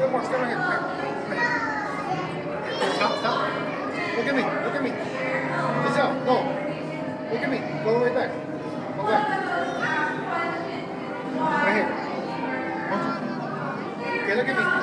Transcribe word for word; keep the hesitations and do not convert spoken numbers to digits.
Still more, still right here. Right here. Stop, stop. Look at me, look at me. Giselle, go. Look at me. Go way back. Go back. Right here. Okay, look at me.